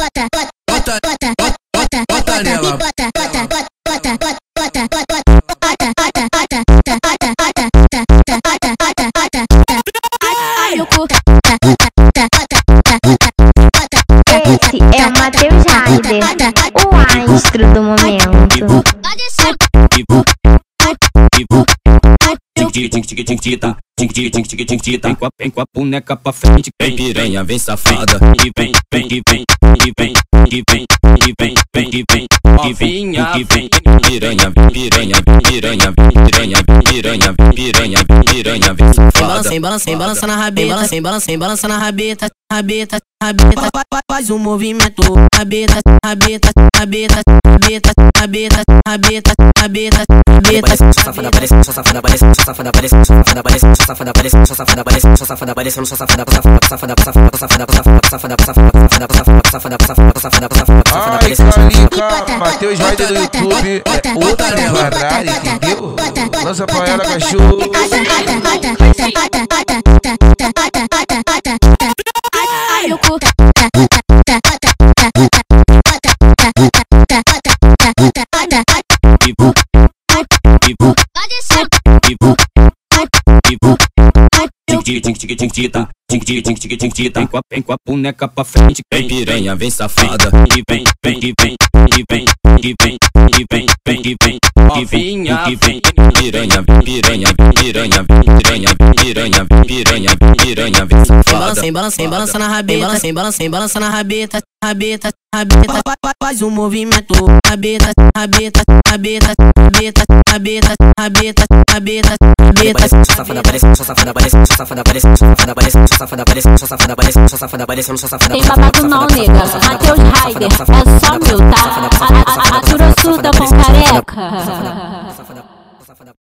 nela. Esse é o Matheus Raider, o astro do momento. Vem com a boneca pra frente, vem piranha, vem safada. E vem, novinha, vem piranha, vem safada. Sem balança na rabeta, sem balança na rabeta, faz um movimento, rabeta. Safada, parece, safada, Ai, Calica, Matheus Raider do YouTube, outra nela, entendeu? Lança pra ela, cachorro. Vem com a boneca pra frente, vem piranha, vem safada. E vem, novinha, vem piranha, vem safada. Sem balança na rabeta, sem balança na rabeta, faz um movimento, rabeta. Tem babado não, nega. Matheus Raider, é só meu, tá? A surda com careca.